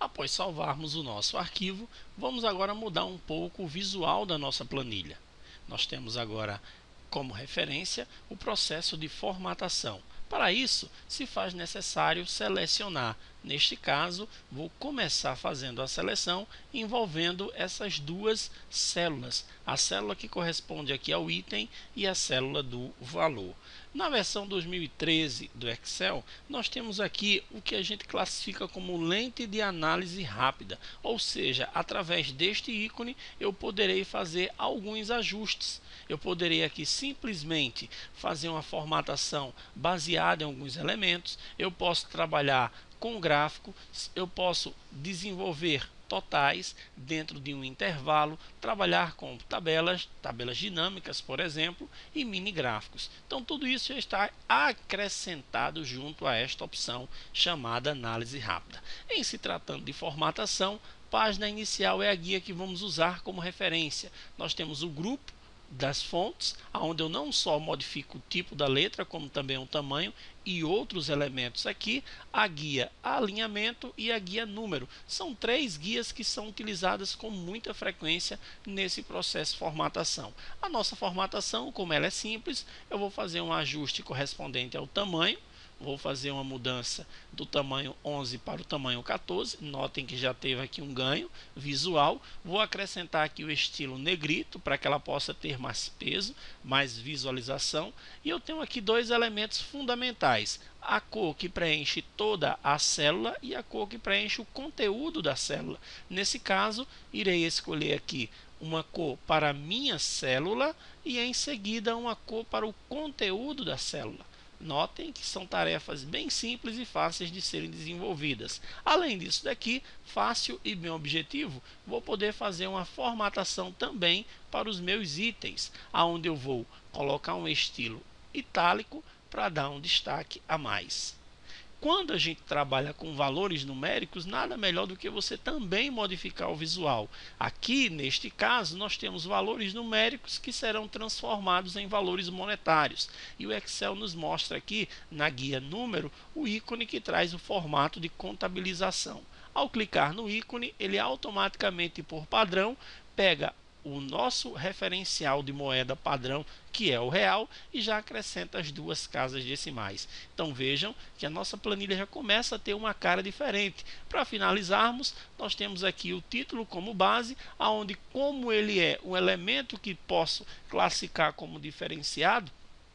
Após salvarmos o nosso arquivo, vamos agora mudar um pouco o visual da nossa planilha. Nós temos agora como referência o processo de formatação. Para isso, se faz necessário selecionar. Neste caso, vou começar fazendo a seleção envolvendo essas duas células. A célula que corresponde aqui ao item e a célula do valor. Na versão 2013 do Excel, nós temos aqui o que a gente classifica como lente de análise rápida. Ou seja, através deste ícone eu poderei fazer alguns ajustes. Eu poderei aqui simplesmente fazer uma formatação baseada em alguns elementos. Eu posso trabalhar com gráfico, eu posso desenvolver totais dentro de um intervalo, trabalhar com tabelas dinâmicas, por exemplo, e mini gráficos. Então tudo isso já está acrescentado junto a esta opção chamada análise rápida. Em se tratando de formatação, página inicial é a guia que vamos usar como referência. Nós temos o grupo das fontes, onde eu não só modifico o tipo da letra, como também o tamanho e outros elementos aqui, a guia alinhamento e a guia número. São três guias que são utilizadas com muita frequência nesse processo de formatação. A nossa formatação, como ela é simples, eu vou fazer um ajuste correspondente ao tamanho. Vou fazer uma mudança do tamanho 11 para o tamanho 14. Notem que já teve aqui um ganho visual. Vou acrescentar aqui o estilo negrito para que ela possa ter mais peso, mais visualização. E eu tenho aqui dois elementos fundamentais. A cor que preenche toda a célula e a cor que preenche o conteúdo da célula. Nesse caso, irei escolher aqui uma cor para a minha célula e em seguida uma cor para o conteúdo da célula. Notem que são tarefas bem simples e fáceis de serem desenvolvidas. Além disso daqui, fácil e bem objetivo, vou poder fazer uma formatação também para os meus itens, onde eu vou colocar um estilo itálico para dar um destaque a mais. Quando a gente trabalha com valores numéricos, nada melhor do que você também modificar o visual. Aqui, neste caso, nós temos valores numéricos que serão transformados em valores monetários. E o Excel nos mostra aqui, na guia número, o ícone que traz o formato de contabilização. Ao clicar no ícone, ele automaticamente, por padrão, pega o nosso referencial de moeda padrão, que é o real, e já acrescenta as duas casas decimais. Então vejam que a nossa planilha já começa a ter uma cara diferente. Para finalizarmos, nós temos aqui o título como base, onde, como ele é um elemento que posso classificar como diferenciado,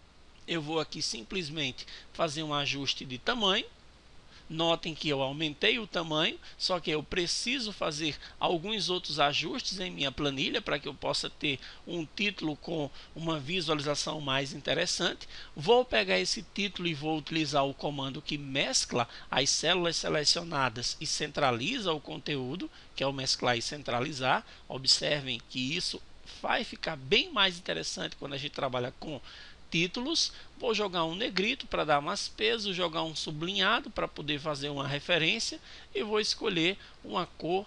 eu vou aqui simplesmente fazer um ajuste de tamanho. Notem que eu aumentei o tamanho, só que eu preciso fazer alguns outros ajustes em minha planilha para que eu possa ter um título com uma visualização mais interessante. Vou pegar esse título e vou utilizar o comando que mescla as células selecionadas e centraliza o conteúdo, que é o mesclar e centralizar. Observem que isso vai ficar bem mais interessante quando a gente trabalha com títulos. Vou jogar um negrito para dar mais peso, jogar um sublinhado para poder fazer uma referência e vou escolher uma cor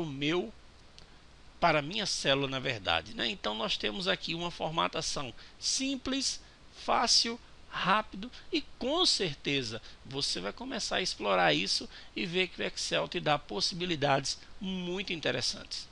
para a minha célula, na verdade, né? Então nós temos aqui uma formatação simples, fácil, rápido e com certeza você vai começar a explorar isso e ver que o Excel te dá possibilidades muito interessantes.